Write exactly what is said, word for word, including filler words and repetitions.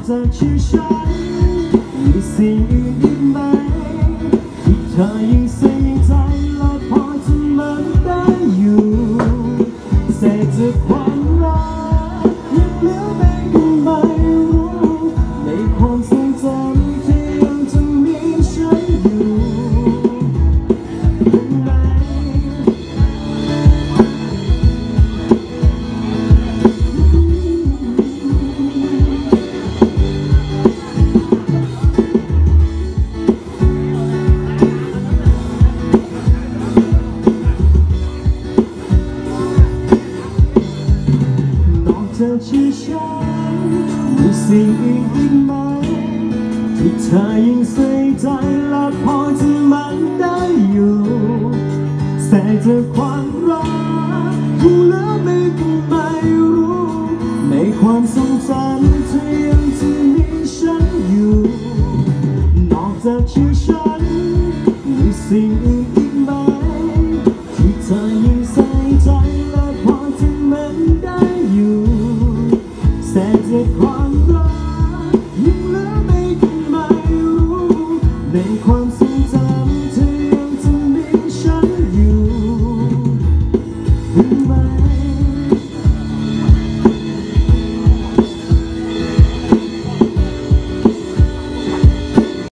จากชื่อฉันมีสิ่งอื่นอีกไหมที่เธอยังใส่ใจและพอจะมันได้อยู่เศษจากความรักยังเหลือไม่ก็ไม่รู้ในความทรงจำที่ยังจะมีฉันอยู่เป็นไงจากชื่อฉันมีสิ่งอื่นอีกไหมที่เธอยังใส่ใจและพอจะมันได้อยู่เศษจากความรักที่เหลือไม่ก็ไม่รู้ในความทรงจำที่ยังจะมีฉันอยู่นอกจากชื่อฉันมีสิ่งอื่นอีกไหมที่เธอยังใส่ใจและพอจะมันได้อยู่แต่จากความรักยังเหลือไม่ก็ไม่รู้ในความทรงจำที่ยังจะมีฉันอยู่เห็นไหม